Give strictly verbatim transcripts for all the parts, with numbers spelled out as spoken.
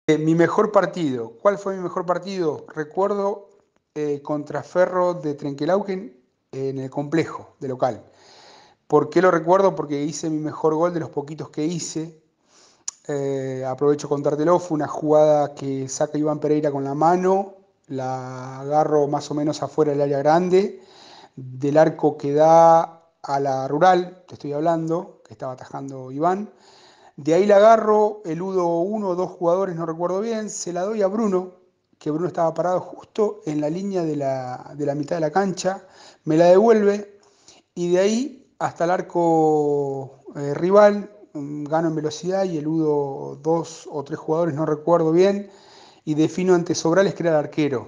Eh, mi mejor partido. ¿Cuál fue mi mejor partido? Recuerdo eh, contra Ferro de Trenquelauquen en el complejo de local. ¿Por qué lo recuerdo? Porque hice mi mejor gol de los poquitos que hice. Eh, aprovecho contártelo, fue una jugada que saca Iván Pereira con la mano, la agarro más o menos afuera del área grande, del arco que da a la rural, te estoy hablando, que estaba atajando Iván. De ahí la agarro, eludo uno o dos jugadores, no recuerdo bien, se la doy a Bruno, que Bruno estaba parado justo en la línea de la, de la mitad de la cancha, me la devuelve y de ahí hasta el arco eh, rival, mm, gano en velocidad y eludo dos o tres jugadores, no recuerdo bien, y defino ante Sobrales, que era el arquero.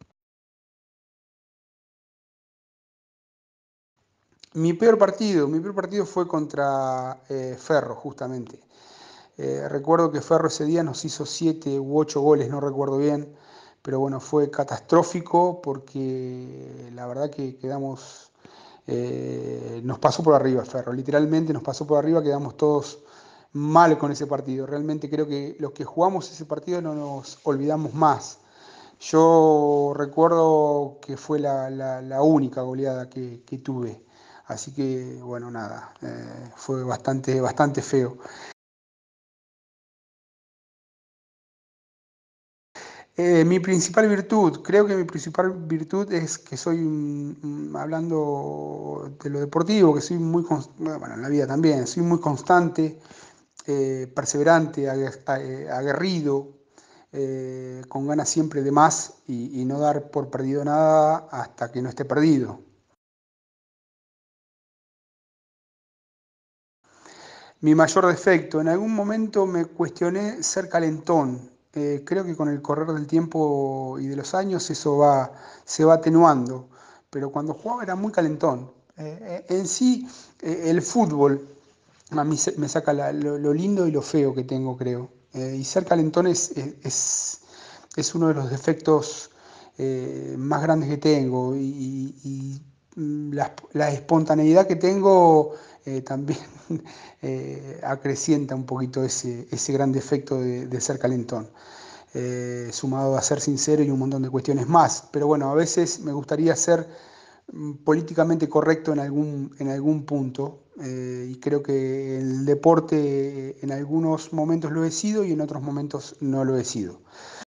Mi peor partido, mi peor partido fue contra eh, Ferro, justamente. Eh, recuerdo que Ferro ese día nos hizo siete u ocho goles, no recuerdo bien, pero bueno, fue catastrófico porque la verdad que quedamos, eh, nos pasó por arriba Ferro, literalmente nos pasó por arriba, quedamos todos mal con ese partido. Realmente creo que los que jugamos ese partido no nos olvidamos más. Yo recuerdo que fue la, la- la única goleada que, que tuve. Así que, bueno, nada, eh, fue bastante, bastante feo. Eh, mi principal virtud, creo que mi principal virtud es que soy, mm, mm, hablando de lo deportivo, que soy muy, cons- bueno, en la vida también, soy muy constante, eh, perseverante, ague- a- eh, aguerrido, eh, con ganas siempre de más y, y no dar por perdido nada hasta que no esté perdido. Mi mayor defecto, en algún momento me cuestioné ser calentón. Eh, creo que con el correr del tiempo y de los años eso va, se va atenuando, pero cuando jugaba era muy calentón. Eh, eh, en sí, eh, el fútbol a mí se- me saca la- lo, lo lindo y lo feo que tengo, creo. Eh, y ser calentón es, es, es- es uno de los defectos eh, más grandes que tengo. Y, y- y, mm, la, la espontaneidad que tengo eh, también eh, acrecienta un poquito ese, ese gran defecto de, de ser calentón. Eh, sumado a ser sincero y un montón de cuestiones más. Pero bueno, a veces me gustaría ser mm, políticamente correcto en algún, en algún punto. Eh, y creo que el deporte eh, en algunos momentos lo he sido y en otros momentos no lo he sido.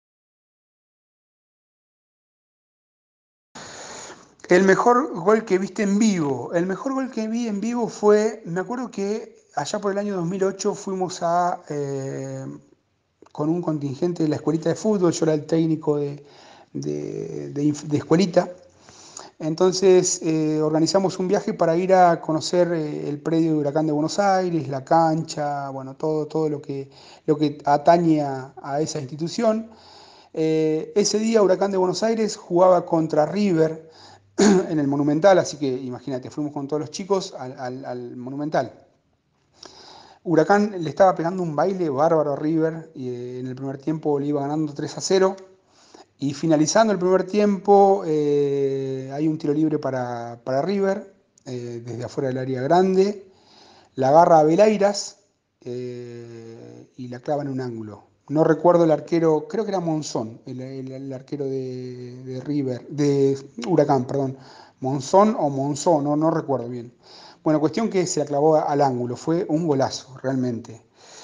El mejor gol que viste en vivo, el mejor gol que vi en vivo fue, me acuerdo que allá por el año dos mil ocho fuimos a, eh, con un contingente de la escuelita de fútbol, yo era el técnico de, de, de, de escuelita. Entonces eh, organizamos un viaje para ir a conocer eh, el predio de Huracán de Buenos Aires, la cancha, bueno, todo, todo lo que, lo que atañe a, a esa institución. Eh, ese día Huracán de Buenos Aires jugaba contra River en el Monumental, así que imagínate, fuimos con todos los chicos al, al- al Monumental. Huracán le estaba pegando un baile bárbaro a River y eh, en el primer tiempo le iba ganando tres a cero. Y finalizando el primer tiempo, eh, hay un tiro libre para, para River, eh, desde afuera del área grande. La agarra a Veleiras eh, y la clava en un ángulo. No recuerdo el arquero, creo que era Monzón, el, el- el arquero de, de River, de Huracán, perdón. Monzón o Monzón, no, no recuerdo bien. Bueno, cuestión que se la clavó al ángulo, fue un golazo, realmente.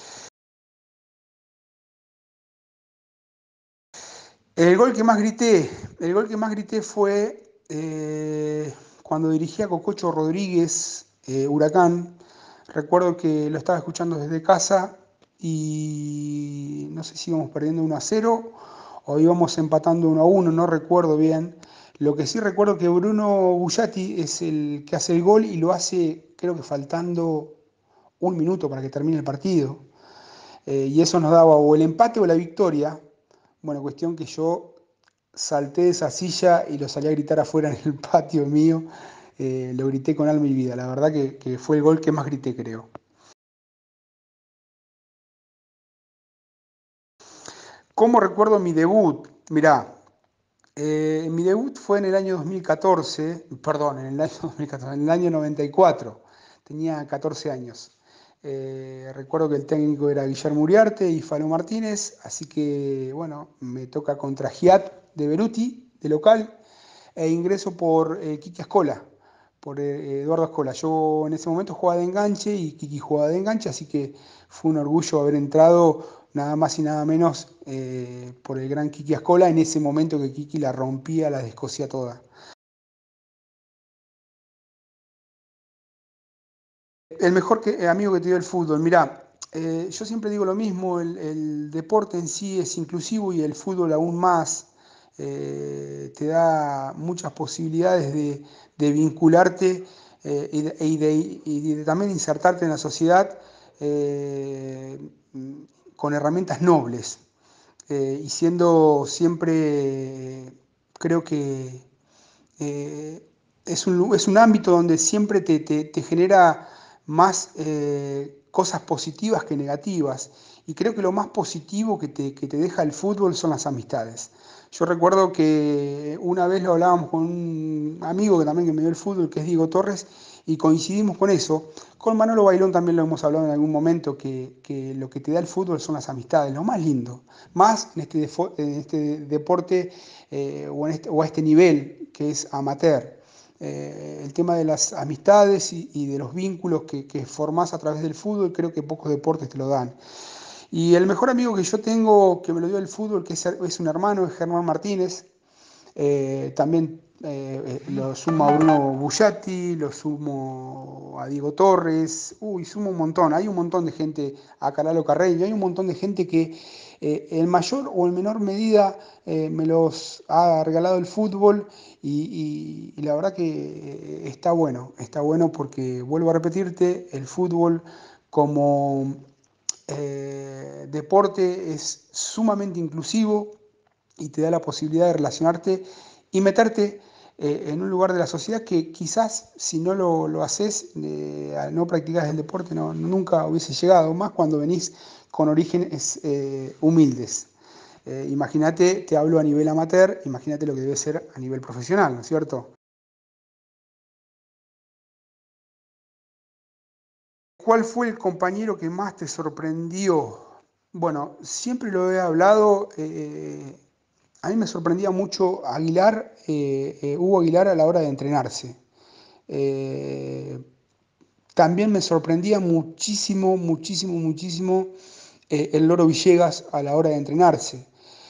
El gol que más grité, el gol que más grité fue eh, cuando dirigía Cococho Rodríguez, eh, Huracán. Recuerdo que lo estaba escuchando desde casa y no sé si íbamos perdiendo uno a cero o íbamos empatando uno a uno, no recuerdo bien. Lo que sí recuerdo que Bruno Bullati es el que hace el gol y lo hace creo que faltando un minuto para que termine el partido. Eh, y eso nos daba o el empate o la victoria. Bueno, cuestión que yo salté de esa silla y lo salí a gritar afuera en el patio mío. Eh, lo grité con alma y vida. La verdad que, que fue el gol que más grité, creo. ¿Cómo recuerdo mi debut? Mirá, eh, mi debut fue en el año dos mil catorce, perdón, en el año dos mil catorce, en el año noventa y cuatro. Tenía catorce años. Eh, recuerdo que el técnico era Guillermo Uriarte y Falo Martínez, así que bueno, me toca contra Giat de Beruti, de local, e ingreso por eh, Kiki Ascola, por eh, Eduardo Ascola. Yo en ese momento jugaba de enganche y Kiki jugaba de enganche, así que fue un orgullo haber entrado nada más y nada menos eh, por el gran Kiki Ascola en ese momento que Kiki la rompía, la descosía toda. El mejor que, eh, amigo que te dio el fútbol, mirá, eh, yo siempre digo lo mismo, el, el deporte en sí es inclusivo y el fútbol aún más. Eh, te da muchas posibilidades de, de vincularte eh, y, de, y de- y de también insertarte en la sociedad eh, con herramientas nobles eh, y siendo siempre, creo que eh, es un, es un ámbito donde siempre te, te- te genera más eh, cosas positivas que negativas. Y creo que lo más positivo que te, que te deja el fútbol son las amistades. Yo recuerdo que una vez lo hablábamos con un amigo que también que me dio el fútbol, que es Diego Torres, y coincidimos con eso. Con Manolo Bailón también lo hemos hablado en algún momento, que, que lo que te da el fútbol son las amistades, lo más lindo. Más en este, defo- en este deporte eh, o, en este, o a este nivel que es amateur. Eh, el tema de las amistades y, y de los vínculos que, que formás a través del fútbol, creo que pocos deportes te lo dan. Y el mejor amigo que yo tengo, que me lo dio el fútbol, que es, es un hermano, es Germán Martínez. Eh, también eh, eh, lo sumo a Bruno Bugliatti, lo sumo a Diego Torres, uy, sumo un montón, hay un montón de gente, a Caralo Carreño, hay un montón de gente que eh, en mayor o en menor medida eh, me los ha regalado el fútbol y, y- y la verdad que eh, está bueno, está bueno porque vuelvo a repetirte, el fútbol como eh, deporte es sumamente inclusivo y te da la posibilidad de relacionarte y meterte eh, en un lugar de la sociedad que quizás si no lo, lo haces, eh, no practicas el deporte, no, nunca hubiese llegado, más cuando venís con orígenes eh, humildes. Eh, imagínate, te hablo a nivel amateur, imagínate lo que debe ser a nivel profesional, ¿no es cierto? ¿Cuál fue el compañero que más te sorprendió? Bueno, siempre lo he hablado, eh, a mí me sorprendía mucho Aguilar, eh, eh, Hugo Aguilar a la hora de entrenarse. Eh, También me sorprendía muchísimo, muchísimo, muchísimo eh, el Loro Villegas a la hora de entrenarse.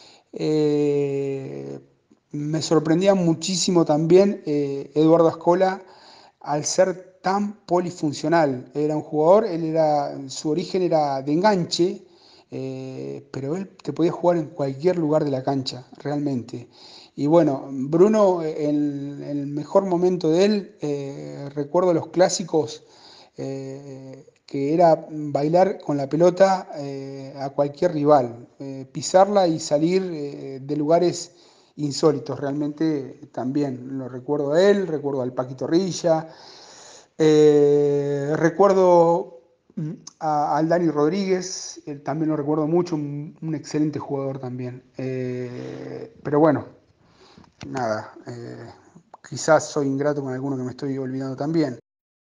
Eh, Me sorprendía muchísimo también eh, Eduardo Ascola al ser tan polifuncional. Era un jugador, él era, su origen era de enganche, eh, pero él te podía jugar en cualquier lugar de la cancha, realmente. Y bueno, Bruno, en, en el mejor momento de él, eh, recuerdo los clásicos eh, que era bailar con la pelota eh, a cualquier rival, eh, pisarla y salir eh, de lugares insólitos. Realmente también lo recuerdo a él, recuerdo al Paquito Rilla, eh, recuerdo mm, a, al Dani Rodríguez, él también lo recuerdo mucho, un, un excelente jugador también. Eh, pero bueno, nada, eh, quizás soy ingrato con alguno que me estoy olvidando también.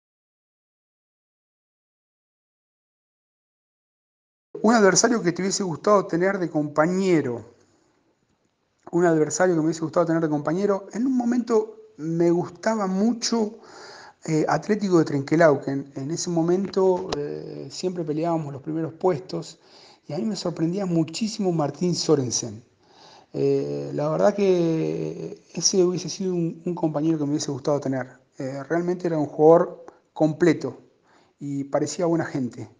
Un adversario que te hubiese gustado tener de compañero, un adversario que me hubiese gustado tener de compañero, en un momento me gustaba mucho eh, Atlético de Trenquelauquen. En ese momento eh, siempre peleábamos los primeros puestos y a mí me sorprendía muchísimo Martín Sorensen. Eh, la verdad que ese hubiese sido un, un compañero que me hubiese gustado tener. Eh, realmente era un jugador completo y parecía buena gente.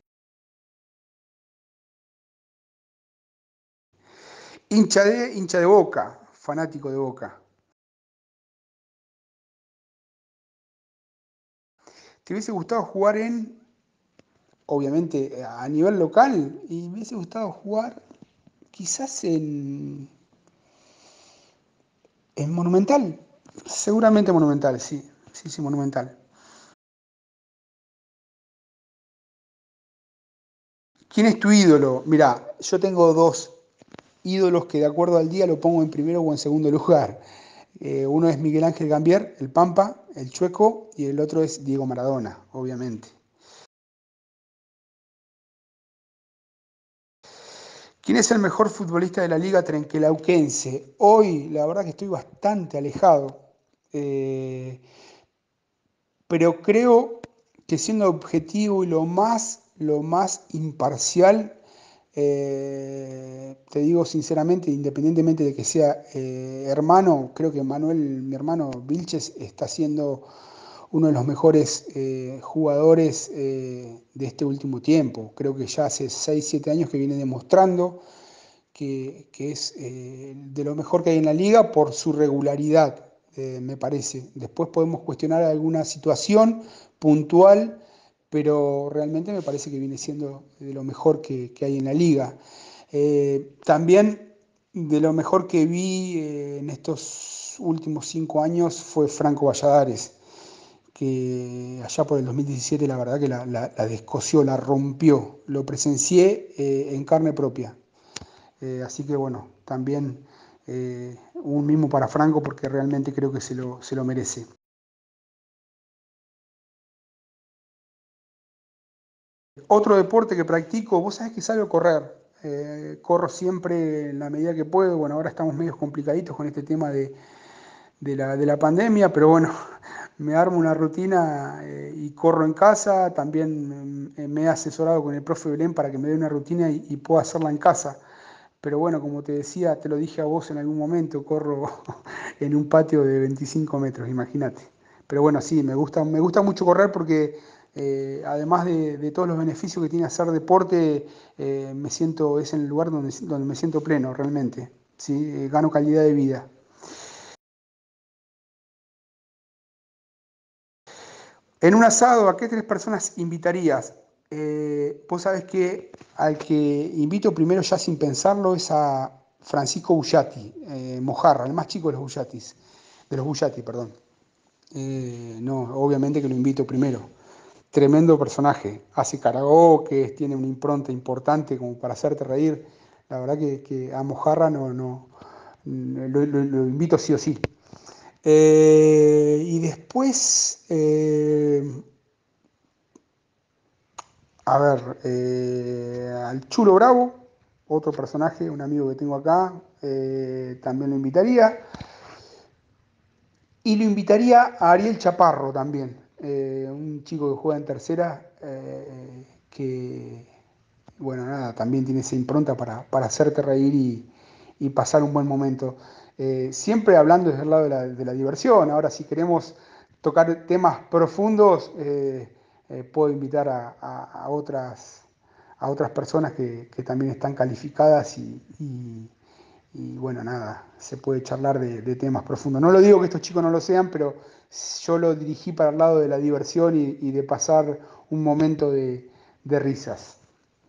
Hincha de, hincha de Boca, fanático de Boca. ¿Te hubiese gustado jugar en, obviamente, a nivel local? Y me hubiese gustado jugar quizás en, en Monumental. Seguramente Monumental, sí. Sí, sí, Monumental. ¿Quién es tu ídolo? Mirá, yo tengo dos ídolos que de acuerdo al día lo pongo en primero o en segundo lugar. Eh, uno es Miguel Ángel Gambier, el Pampa, el Chueco, y el otro es Diego Maradona, obviamente. ¿Quién es el mejor futbolista de la Liga Trenquelauquense? Hoy, la verdad que estoy bastante alejado, eh, pero creo que siendo objetivo y lo más, lo más imparcial, eh, te digo sinceramente, independientemente de que sea eh, hermano, creo que Manuel, mi hermano Vilches, está siendo uno de los mejores eh, jugadores eh, de este último tiempo. Creo que ya hace seis siete años que viene demostrando que, que es eh, de lo mejor que hay en la liga por su regularidad, eh, me parece. Después podemos cuestionar alguna situación puntual, pero realmente me parece que viene siendo de lo mejor que, que hay en la liga. Eh, también de lo mejor que vi eh, en estos últimos cinco años fue Franco Valladares, que allá por el dos mil diecisiete la verdad que la, la, la descoció, la rompió. Lo presencié eh, en carne propia. Eh, así que bueno, también eh, un mimo para Franco porque realmente creo que se lo, se lo merece. Otro deporte que practico, vos sabés que salgo a correr. Eh, corro siempre en la medida que puedo. Bueno, ahora estamos medios complicaditos con este tema de, de la, de la pandemia, pero bueno, me armo una rutina eh, y corro en casa. También eh, me he asesorado con el profe Belén para que me dé una rutina y, y pueda hacerla en casa. Pero bueno, como te decía, te lo dije a vos en algún momento, corro en un patio de veinticinco metros, imagínate. Pero bueno, sí, me gusta, me gusta mucho correr porque eh, además de, de todos los beneficios que tiene hacer deporte, eh, me siento, es en el lugar donde, donde me siento pleno realmente. ¿Sí? Eh, gano calidad de vida. En un asado, ¿a qué tres personas invitarías? Eh, vos sabés que al que invito primero ya sin pensarlo es a Francisco Bullati, eh, Mojarra, el más chico de los Bullatis, de los Bullati, perdón. Eh, no, obviamente que lo invito primero. Tremendo personaje, hace karaoke, tiene una impronta importante como para hacerte reír. La verdad que, que a Mojarra no, no, lo, lo- lo invito sí o sí. Eh, y después, eh, a ver, eh, al Chulo Bravo, otro personaje, un amigo que tengo acá, eh, también lo invitaría. Y lo invitaría a Ariel Chaparro también, eh, un chico que juega en tercera, eh, que, bueno, nada, también tiene esa impronta para, para hacerte reír y, y pasar un buen momento. Eh, siempre hablando desde el lado de la, de la diversión. Ahora, si queremos tocar temas profundos, eh, eh, puedo invitar a, a- a otras, a otras personas que, que también están calificadas y, y- y bueno, nada, se puede charlar de, de temas profundos. No lo digo que estos chicos no lo sean, pero yo lo dirigí para el lado de la diversión y, y de pasar un momento de, de risas.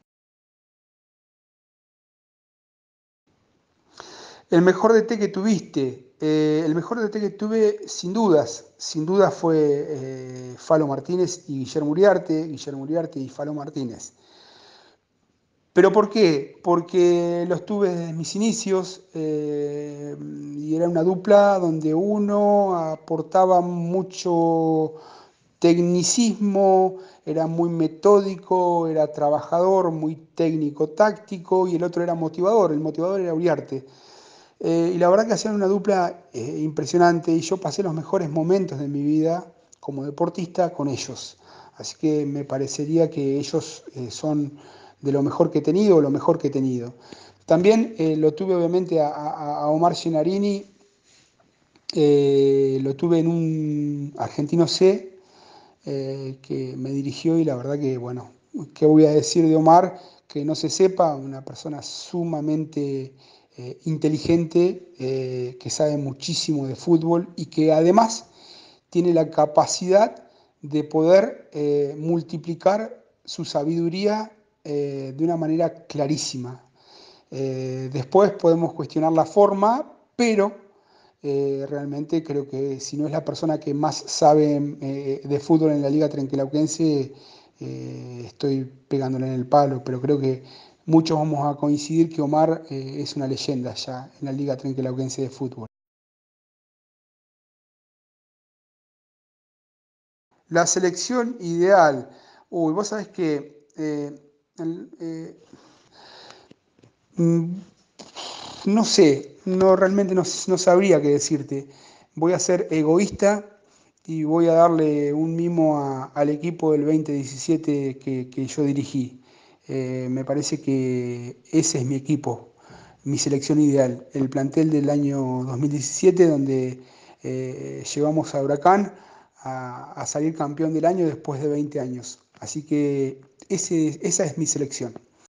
El mejor D T que tuviste, eh, el mejor D T que tuve sin dudas, sin dudas fue eh, Falo Martínez y Guillermo Uriarte, Guillermo Uriarte y Falo Martínez. ¿Pero por qué? Porque los tuve desde mis inicios eh, y era una dupla donde uno aportaba mucho tecnicismo, era muy metódico, era trabajador, muy técnico, táctico y el otro era motivador, el motivador era Uriarte. Eh, y la verdad que hacían una dupla eh, impresionante y yo pasé los mejores momentos de mi vida como deportista con ellos. Así que me parecería que ellos eh, son de lo mejor que he tenido, lo mejor que he tenido. También eh, lo tuve obviamente a, a- a Omar Genarini, eh, lo tuve en un Argentino C, eh, que me dirigió y la verdad que, bueno, ¿qué voy a decir de Omar? Que no se sepa, una persona sumamente eh, inteligente, eh, que sabe muchísimo de fútbol y que además tiene la capacidad de poder eh, multiplicar su sabiduría eh, de una manera clarísima. Eh, después podemos cuestionar la forma, pero eh, realmente creo que si no es la persona que más sabe eh, de fútbol en la Liga Trenquelauquense, eh, estoy pegándole en el palo, pero creo que muchos vamos a coincidir que Omar eh, es una leyenda ya en la Liga Trenquelauquense de fútbol. La selección ideal. Uy, vos sabés que eh, el, eh, Mm, No sé, no realmente no, no sabría qué decirte. Voy a ser egoísta y voy a darle un mimo a- al equipo del dos mil diecisiete que, que yo dirigí. Eh, me parece que ese es mi equipo, mi selección ideal. El plantel del año dos mil diecisiete, donde eh, llevamos a Huracán a, a salir campeón del año después de veinte años. Así que ese, esa es mi selección.